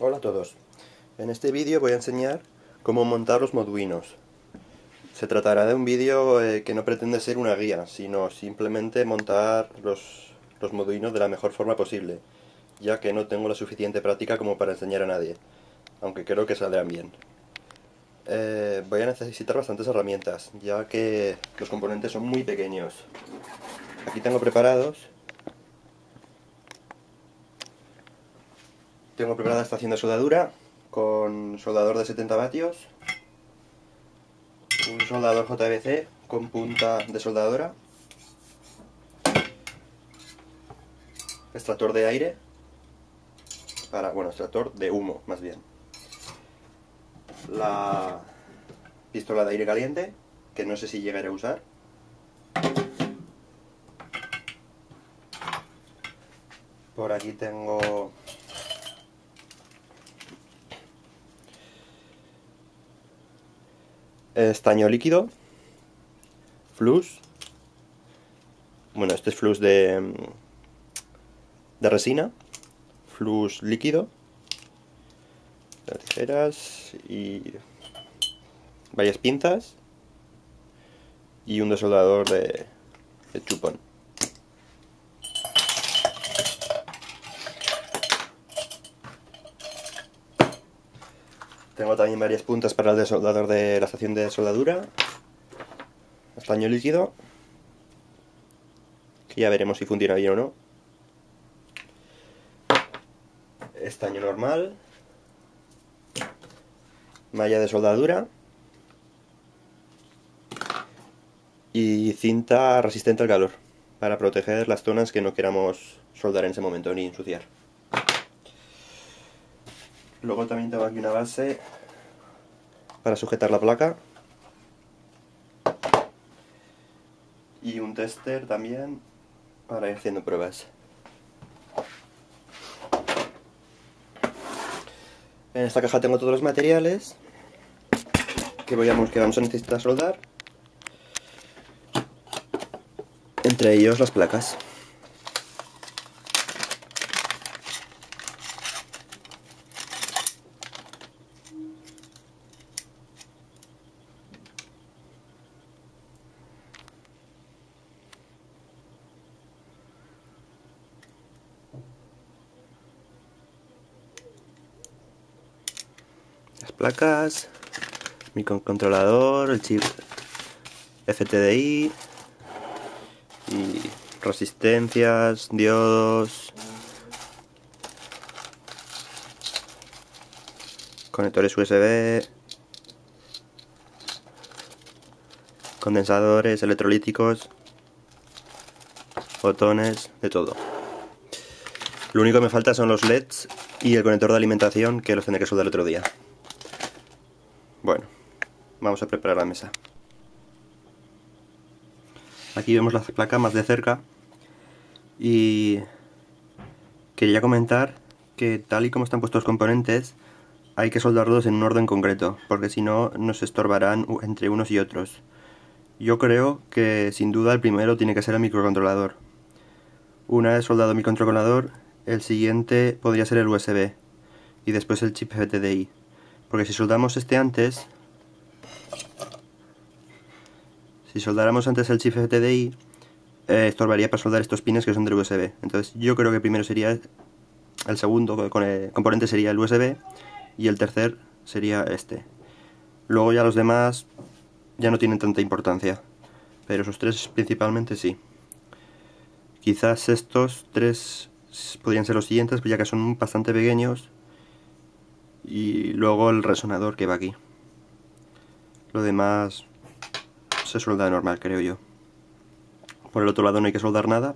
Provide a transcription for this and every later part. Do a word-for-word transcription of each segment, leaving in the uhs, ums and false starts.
Hola a todos. En este vídeo voy a enseñar cómo montar los Moduinos. Se tratará de un vídeo eh, que no pretende ser una guía, sino simplemente montar los, los Moduinos de la mejor forma posible, ya que no tengo la suficiente práctica como para enseñar a nadie, aunque creo que saldrán bien. Eh, voy a necesitar bastantes herramientas, ya que los componentes son muy pequeños. Aquí tengo preparados Tengo preparada la estación de soldadura con soldador de setenta vatios, un soldador J V C con punta de soldadora, extractor de aire, para, bueno, extractor de humo más bien, la pistola de aire caliente, que no sé si llegaré a usar, por aquí tengo estaño líquido, flux, bueno, este es flux de, de resina, flux líquido, tijeras y varias pinzas y un desoldador de, de chupón. Tengo también varias puntas para el desoldador de la estación de soldadura, estaño líquido, que ya veremos si funciona bien o no, estaño normal, malla de soldadura y cinta resistente al calor, para proteger las zonas que no queramos soldar en ese momento ni ensuciar. Luego también tengo aquí una base para sujetar la placa y un tester también para ir haciendo pruebas. En esta caja tengo todos los materiales que, voy a, que vamos a necesitar soldar, entre ellos las placas. Las placas, microcontrolador, el chip F T D I y resistencias, diodos, conectores U S B, condensadores electrolíticos, botones, de todo. Lo único que me falta son los L E Ds y el conector de alimentación, que los tendré que soldar el otro día. Bueno, vamos a preparar la mesa. Aquí vemos la placa más de cerca y quería comentar que tal y como están puestos los componentes hay que soldarlos en un orden concreto, porque si no nos estorbarán entre unos y otros. Yo creo que sin duda el primero tiene que ser el microcontrolador. Una vez soldado el microcontrolador, el siguiente podría ser el U S B y después el chip F T D I. Porque si soldamos este antes, si soldáramos antes el chip F T D I, eh, estorbaría para soldar estos pines que son del U S B. Entonces yo creo que primero sería el segundo con el componente sería el U S B y el tercer sería este. Luego ya los demás ya no tienen tanta importancia, pero esos tres principalmente sí. Quizás estos tres podrían ser los siguientes, ya que son bastante pequeños. Y luego el resonador que va aquí. Lo demás se solda normal, creo yo. Por el otro lado no hay que soldar nada.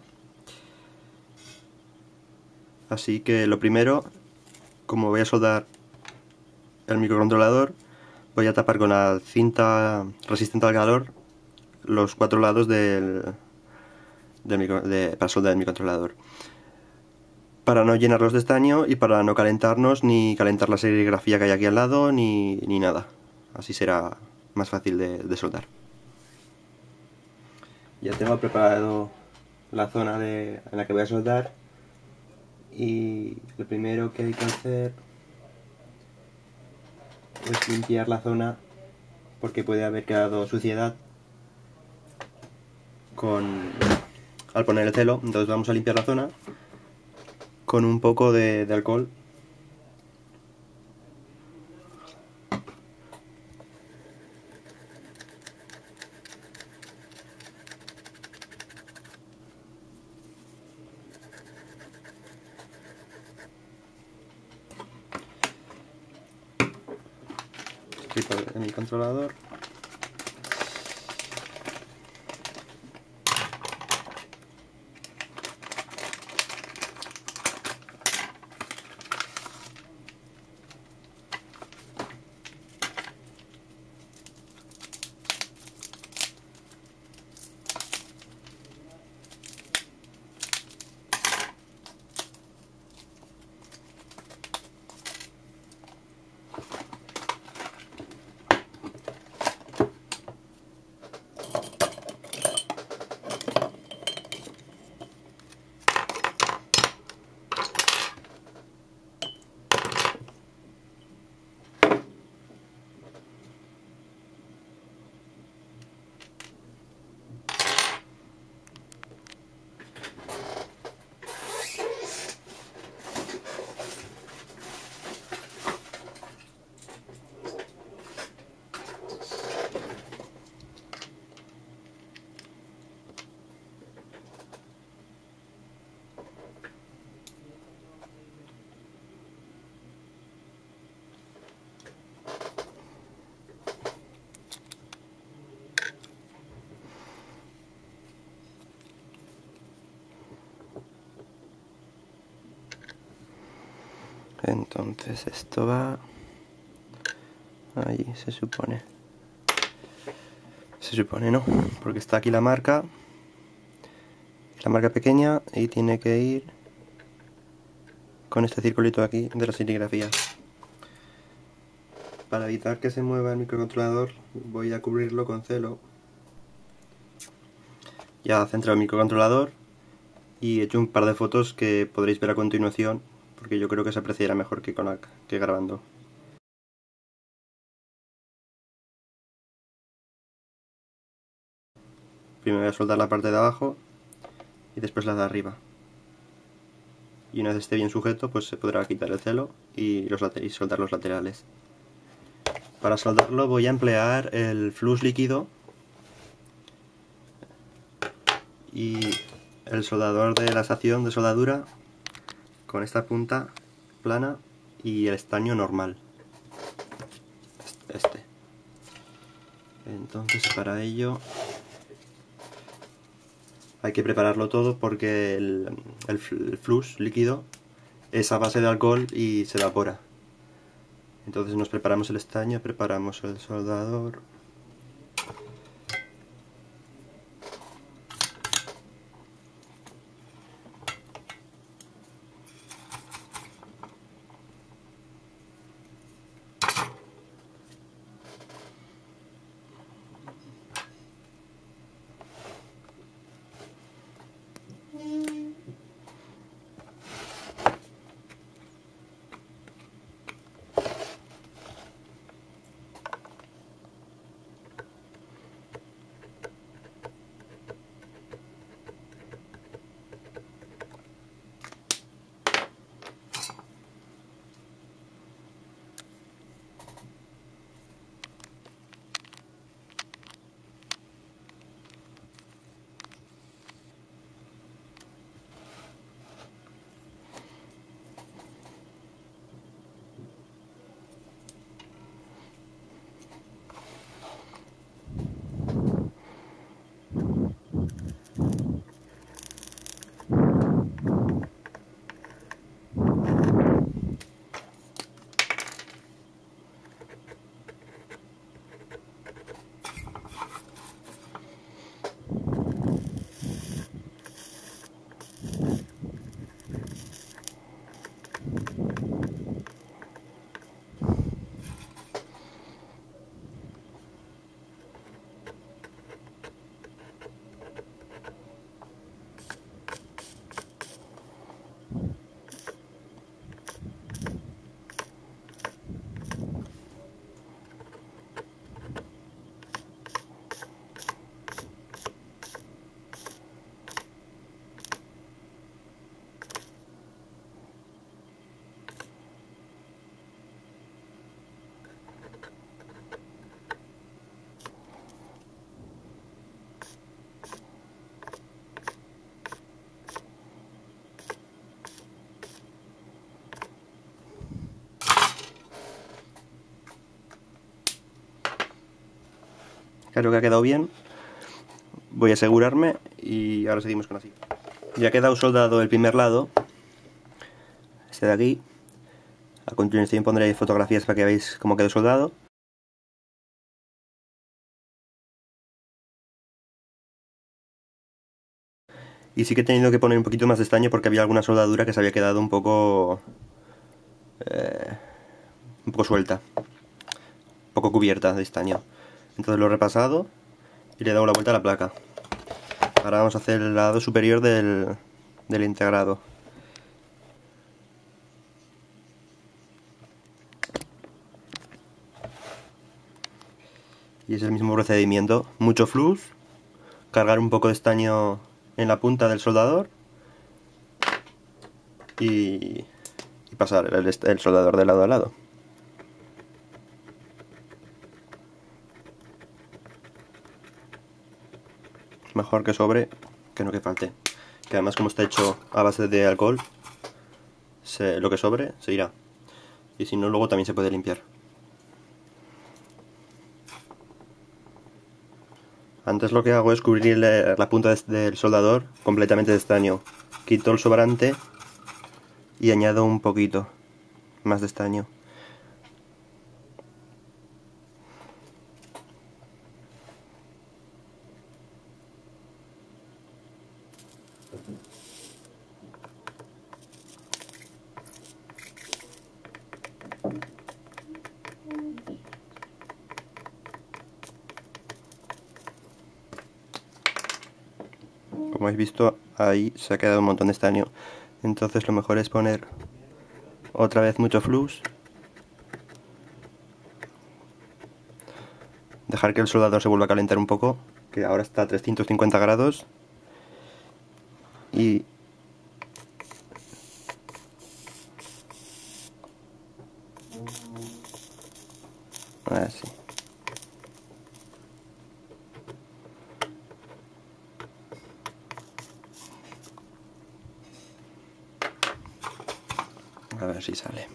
Así que lo primero, como voy a soldar el microcontrolador, voy a tapar con la cinta resistente al calor los cuatro lados del, del micro, de, para soldar el microcontrolador, para no llenarlos de estaño y para no calentarnos ni calentar la serigrafía que hay aquí al lado ni, ni nada. Así será más fácil de, de soldar. Ya tengo preparado la zona de, en la que voy a soldar, y lo primero que hay que hacer es limpiar la zona porque puede haber quedado suciedad con al poner el celo. Entonces vamos a limpiar la zona con un poco de, de alcohol. De mi controlador. Entonces esto va ahí, se supone. Se supone, ¿no? Porque está aquí la marca, la marca pequeña, y tiene que ir con este circulito aquí de la serigrafía. Para evitar que se mueva el microcontrolador voy a cubrirlo con celo. Ya he centrado el microcontrolador y he hecho un par de fotos que podréis ver a continuación, porque yo creo que se apreciará mejor que, con la, que grabando. Primero voy a soldar la parte de abajo y después la de arriba. Y una vez esté bien sujeto, pues se podrá quitar el celo y, los y soldar los laterales. Para soldarlo voy a emplear el flux líquido y el soldador de la estación de soldadura con esta punta plana y el estaño normal, este. Entonces para ello hay que prepararlo todo porque el, el, el flux líquido es a base de alcohol y se evapora. Entonces nos preparamos el estaño, preparamos el soldador. Creo que ha quedado bien. Voy a asegurarme y ahora seguimos con la siguiente. Ya ha quedado soldado el primer lado, este de aquí. A continuación pondré fotografías para que veáis cómo quedó soldado. Y sí que he tenido que poner un poquito más de estaño porque había alguna soldadura que se había quedado un poco... Eh, un poco suelta. Un poco cubierta de estaño. Entonces lo he repasado y le he dado la vuelta a la placa. Ahora vamos a hacer el lado superior del, del integrado. Y es el mismo procedimiento. Mucho flux, cargar un poco de estaño en la punta del soldador y, y pasar el, el soldador de lado a lado. Mejor que sobre que no que falte. Que además, como está hecho a base de alcohol, se, lo que sobre se irá. Y si no, luego también se puede limpiar. Antes lo que hago es cubrir la punta del soldador completamente de estaño. Quito el sobrante y añado un poquito más de estaño. Como habéis visto, ahí se ha quedado un montón de estaño. Entonces lo mejor es poner otra vez mucho flux. Dejar que el soldador se vuelva a calentar un poco, que ahora está a trescientos cincuenta grados. Y así. A ver si sale.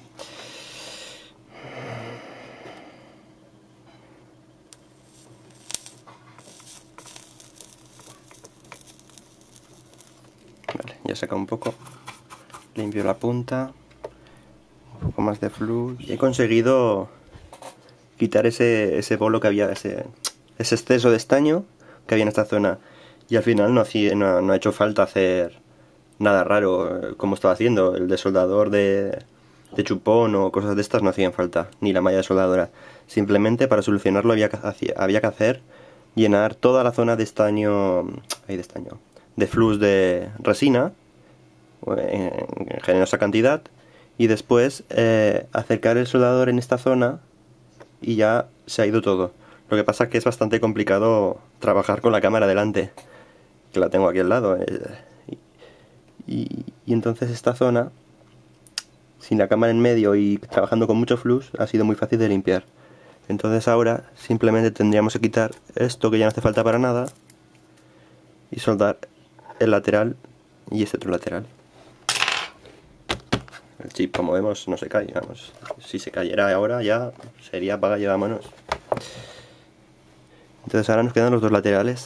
Vale, ya saca un poco. Limpio la punta. Un poco más de flux. Y he conseguido quitar ese, ese bolo que había, ese, ese exceso de estaño que había en esta zona. Y al final no, hacía, no, no ha hecho falta hacer nada raro como estaba haciendo. El desoldador de, de chupón o cosas de estas no hacían falta, ni la malla de soldadura. Simplemente para solucionarlo había que, había que hacer llenar toda la zona de estaño, ay, de estaño, de flux de resina en, en generosa cantidad, y después eh, acercar el soldador en esta zona y ya se ha ido todo. Lo que pasa es que es bastante complicado trabajar con la cámara delante, que la tengo aquí al lado. Y, y entonces esta zona, sin la cámara en medio y trabajando con mucho flux, ha sido muy fácil de limpiar. Entonces ahora simplemente tendríamos que quitar esto, que ya no hace falta para nada, y soldar el lateral y este otro lateral. El chip, como vemos, no se cae, vamos. Si se cayera ahora ya sería apaga y vámonos. Entonces ahora nos quedan los dos laterales.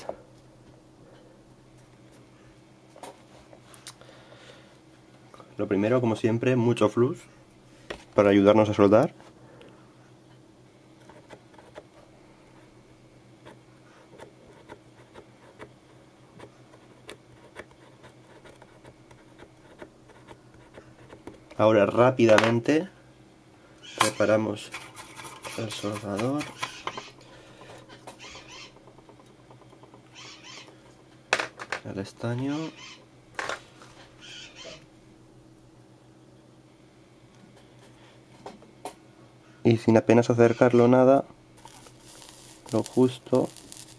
Lo primero, como siempre, mucho flux para ayudarnos a soldar. Ahora rápidamente preparamos el soldador. El estaño. Y sin apenas acercarlo nada, lo justo.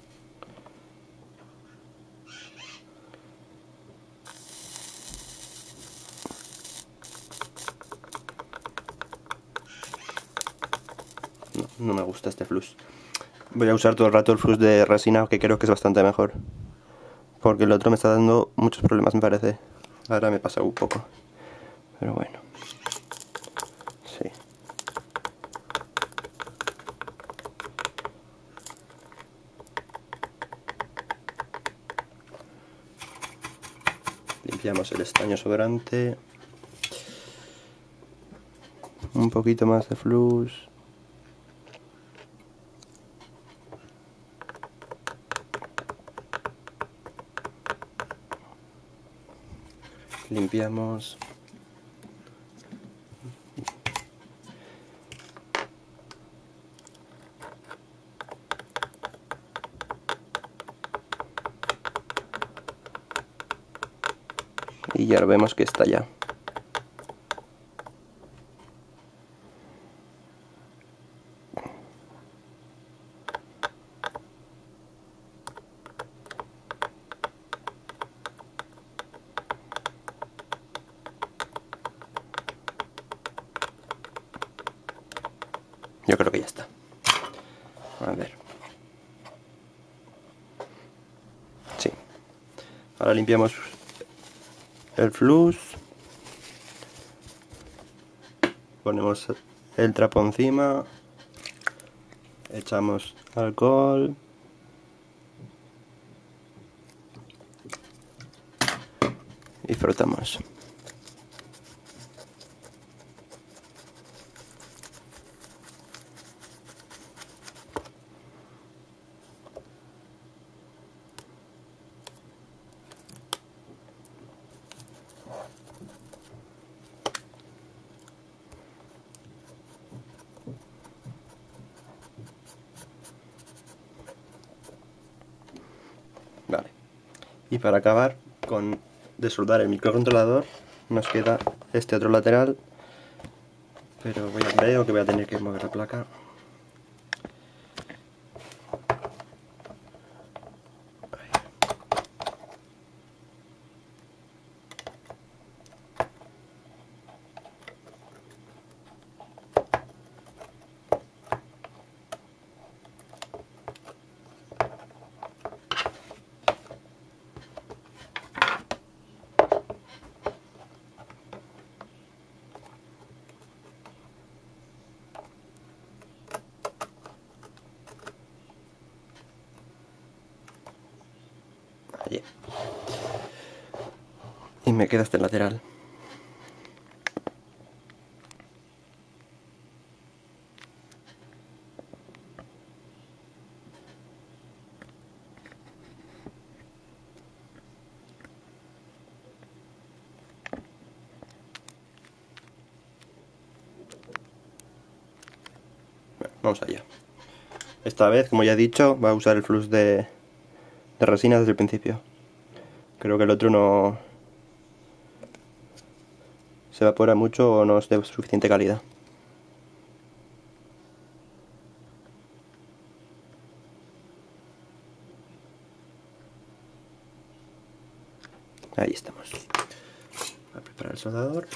No, no me gusta este flux. Voy a usar todo el rato el flux de resina, que creo que es bastante mejor. Porque el otro me está dando muchos problemas, me parece. Ahora me pasa un poco. Pero bueno. Sí. limpiamos el estaño sobrante, un poquito más de flux, limpiamos, y ya lo vemos que está ya. Yo creo que ya está. A ver. Sí. Ahora limpiamos el flux. Ponemos el trapo encima. Echamos alcohol. Y frotamos. Vale. Y para acabar con de soldar el microcontrolador, nos queda este otro lateral, pero voy a, creo que voy a tener que mover la placa. Allí. Y me queda este lateral. Bueno, vamos allá. Esta vez, como ya he dicho, va a usar el flux de, de resina desde el principio. Creo que el otro no se evapora mucho o no es de suficiente calidad. Ahí estamos. Voy a preparar el soldador.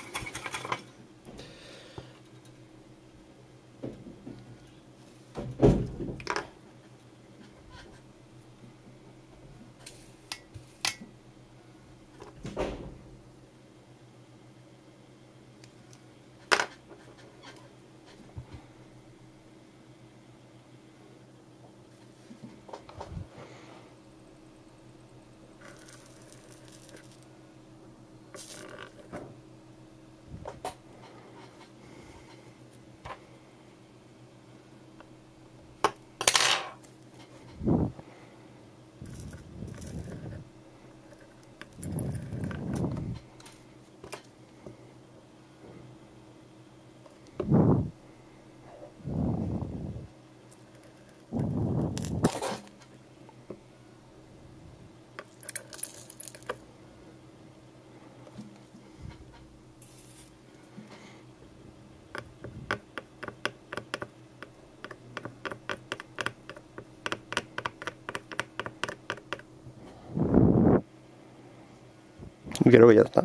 Creo que ya está.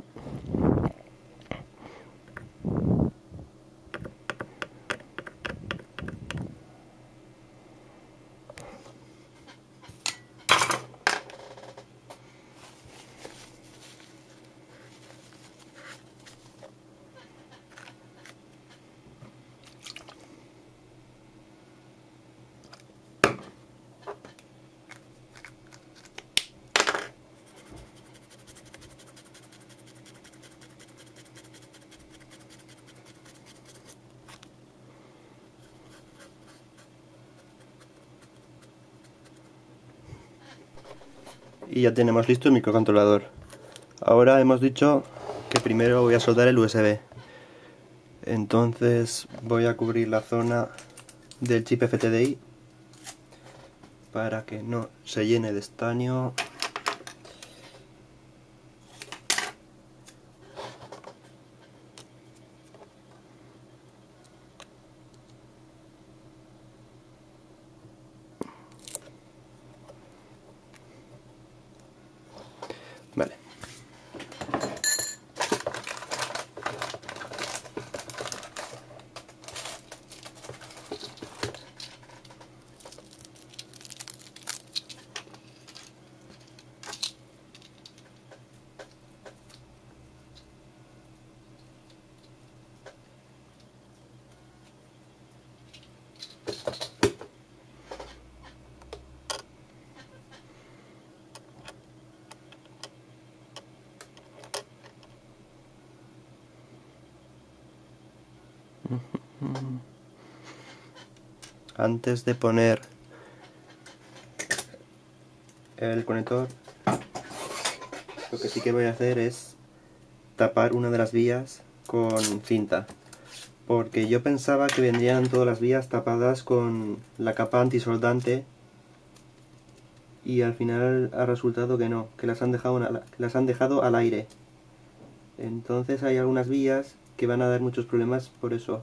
Y ya tenemos listo el microcontrolador. Ahora hemos dicho que primero voy a soldar el U S B. Entonces voy a cubrir la zona del chip F T D I para que no se llene de estaño. Vale. Antes de poner el conector, lo que sí que voy a hacer es tapar una de las vías con cinta, porque yo pensaba que vendrían todas las vías tapadas con la capa antisoldante y al final ha resultado que no, que las han dejado, las han dejado al aire. Entonces hay algunas vías que van a dar muchos problemas por eso.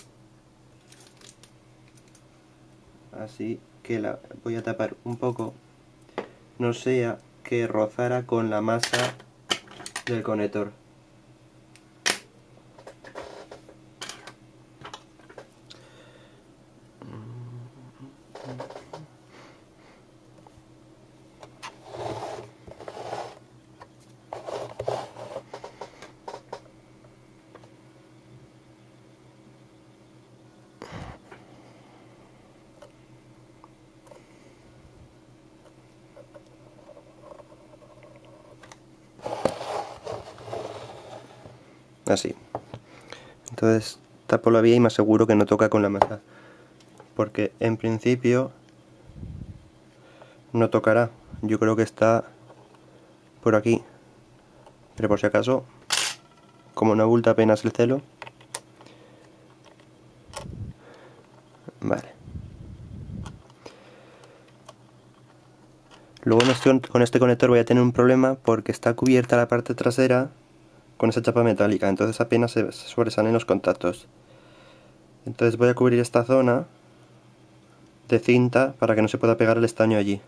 Así que la voy a tapar un poco, no sea que rozara con la masa del conector. Así. Entonces tapo la vía y me aseguro que no toca con la masa, porque en principio no tocará. Yo creo que está por aquí, pero por si acaso, como no abulta apenas el celo. Vale. Luego con este conector voy a tener un problema porque está cubierta la parte trasera con esa chapa metálica, entonces apenas se sobresalen los contactos. Entonces voy a cubrir esta zona de cinta para que no se pueda pegar el estaño allí.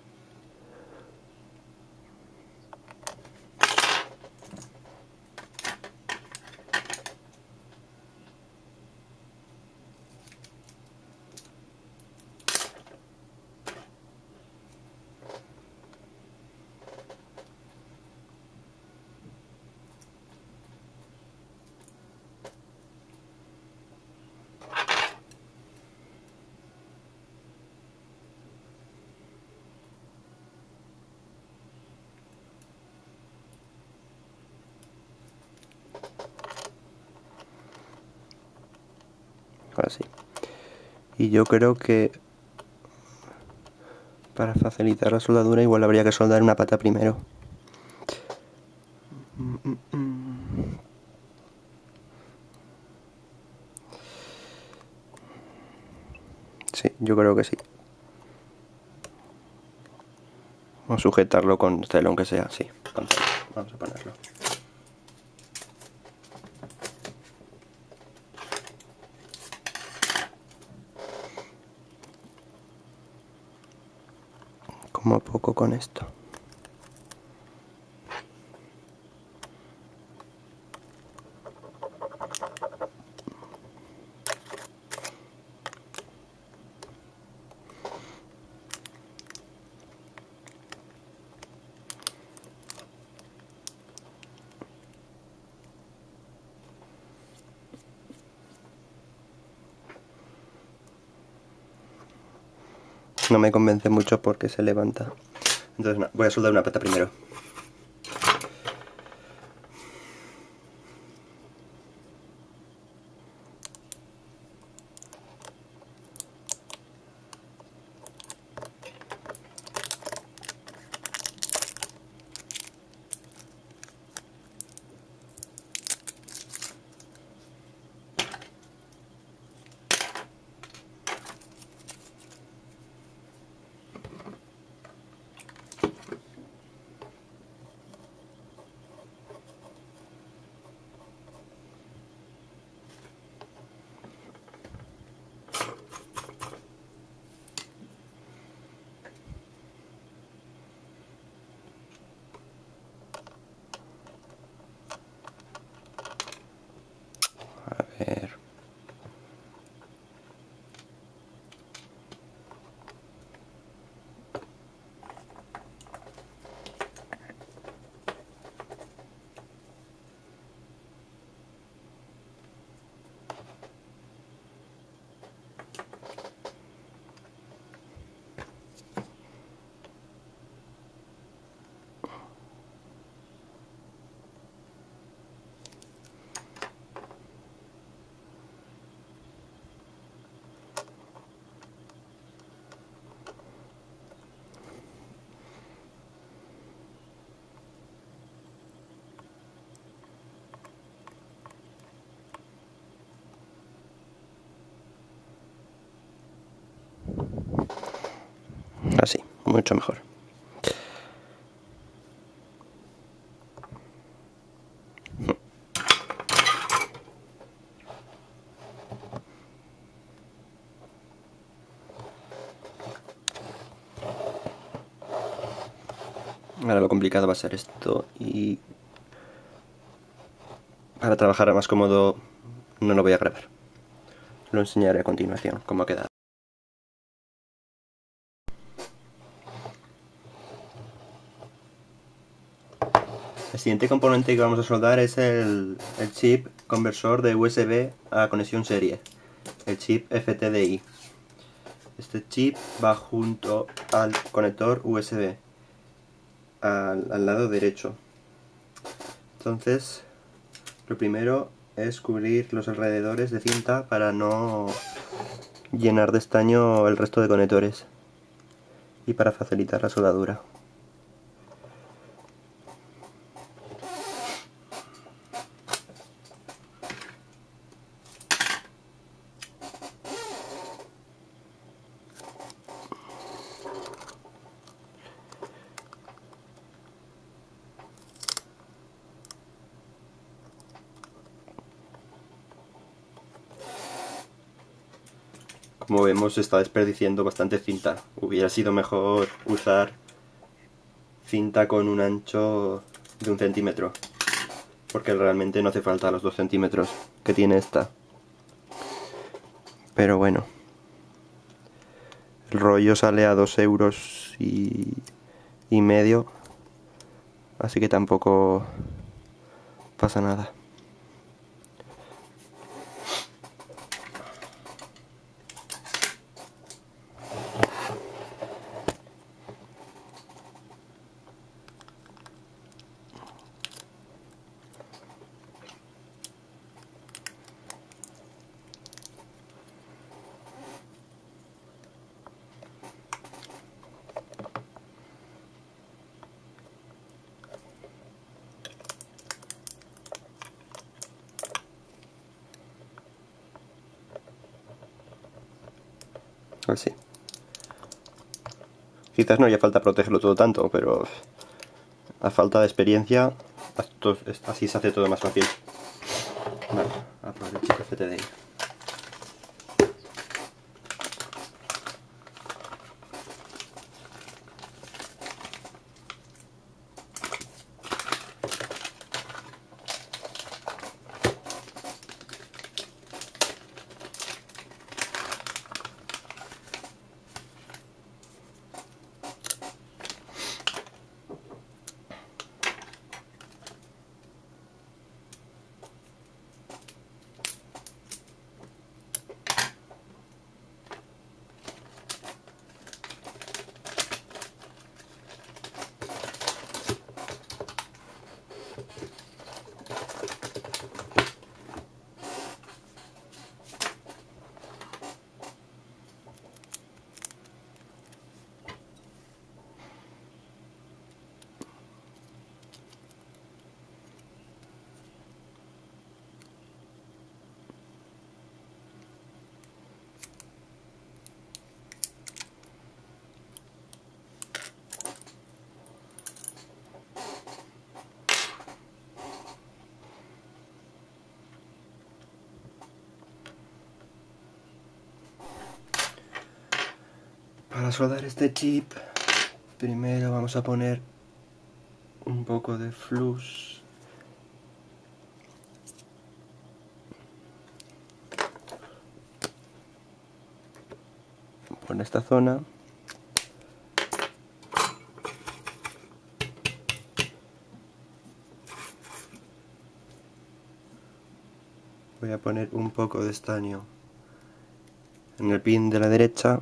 Así. Y yo creo que para facilitar la soldadura igual habría que soldar una pata primero. Sí, yo creo que sí. Vamos a sujetarlo con celo, aunque sea así. Vamos a ponerlo. Como poco con esto. No me convence mucho porque se levanta. Entonces no, voy a soldar una pata primero. Así, mucho mejor. Ahora lo complicado va a ser esto, y para trabajar más cómodo no lo voy a grabar. Lo enseñaré a continuación cómo ha quedado. El siguiente componente que vamos a soldar es el, el chip conversor de U S B a conexión serie, el chip F T D I. Este chip va junto al conector U S B, al, al lado derecho. Entonces, lo primero es cubrir los alrededores de cinta para no llenar de estaño el resto de conectores y para facilitar la soldadura. Como vemos, se está desperdiciando bastante cinta. Hubiera sido mejor usar cinta con un ancho de un centímetro, porque realmente no hace falta los dos centímetros que tiene esta. Pero bueno, el rollo sale a dos euros y, y medio, así que tampoco pasa nada. Así. Quizás no haya falta protegerlo todo tanto, pero a falta de experiencia, así se hace todo más fácil. Vale, a por el chip F T D I. Para soldar este chip, primero vamos a poner un poco de flux por esta zona. Voy a poner un poco de estaño en el pin de la derecha.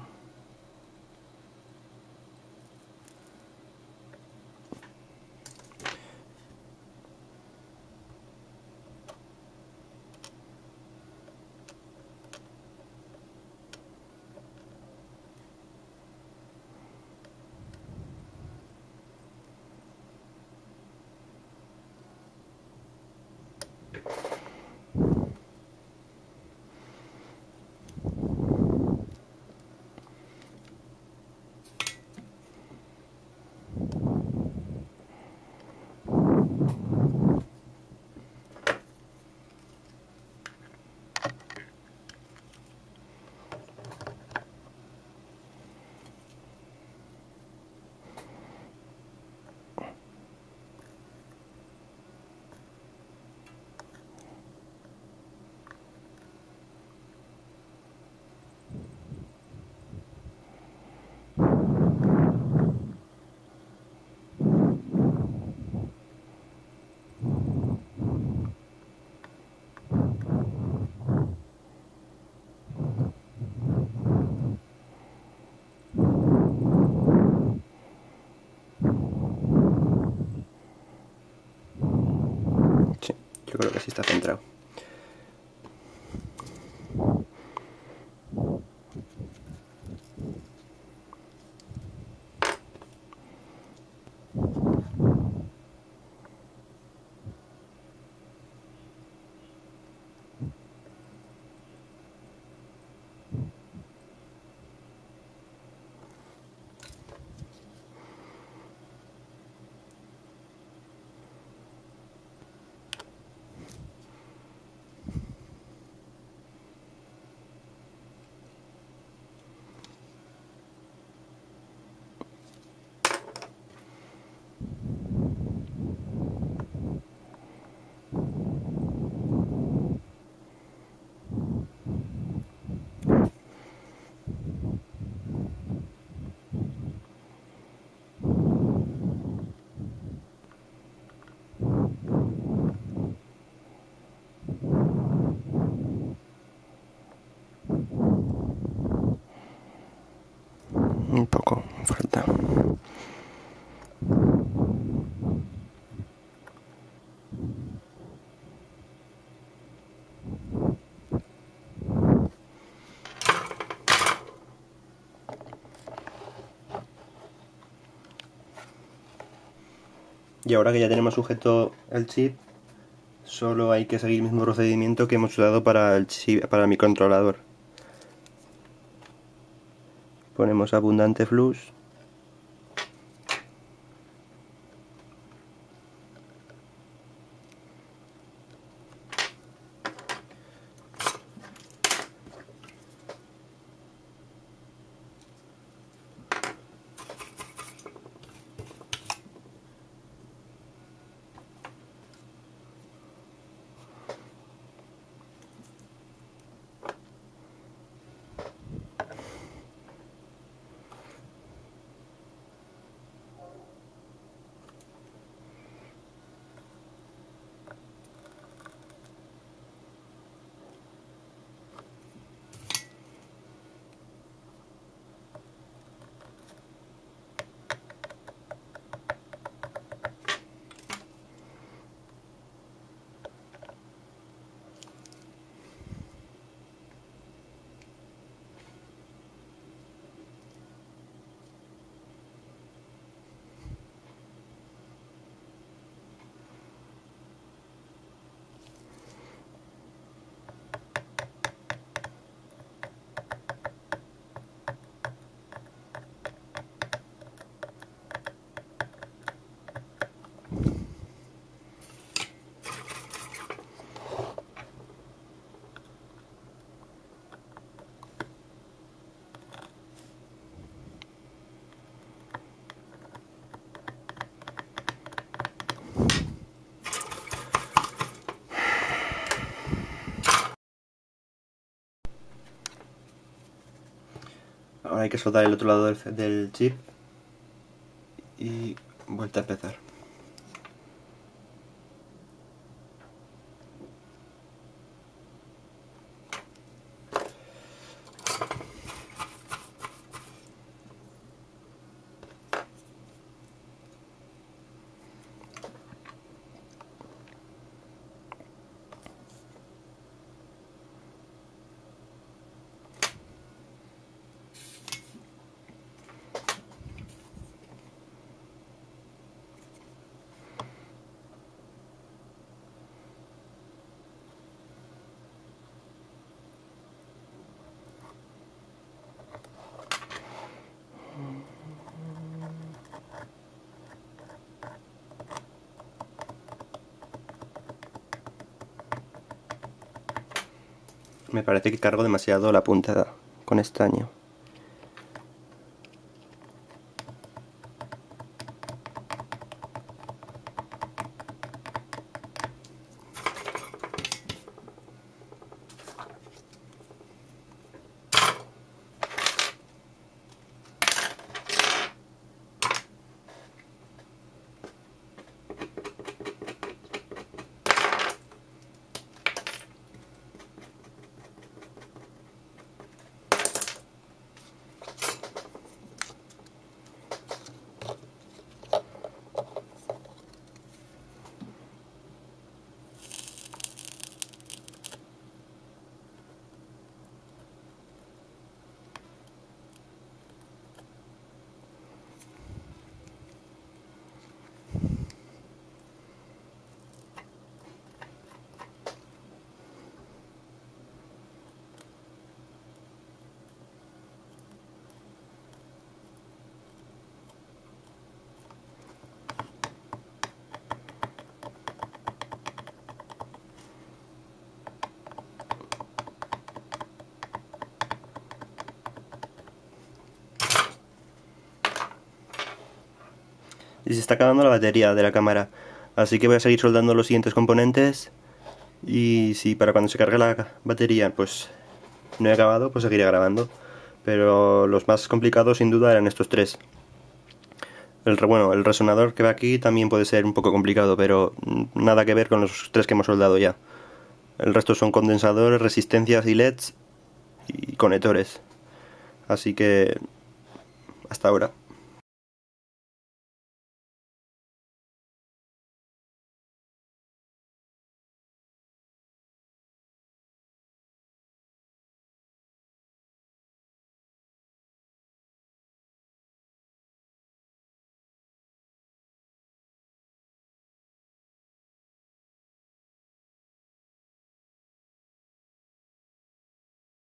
ver si está centrado. Un poco falta. Y ahora que ya tenemos sujeto el chip, solo hay que seguir el mismo procedimiento que hemos usado para el chip, para el microcontrolador. Ponemos abundante flux. Ahora hay que soltar el otro lado del, del chip y vuelta a empezar. Me parece que cargo demasiado la punta con estaño. y se está acabando la batería de la cámara. Así que voy a seguir soldando los siguientes componentes. Y si para cuando se cargue la batería pues no he acabado, pues seguiré grabando. Pero los más complicados sin duda eran estos tres. El, bueno, el resonador que va aquí también puede ser un poco complicado, pero nada que ver con los tres que hemos soldado ya. El resto son condensadores, resistencias y L E Ds y conectores. Así que hasta ahora.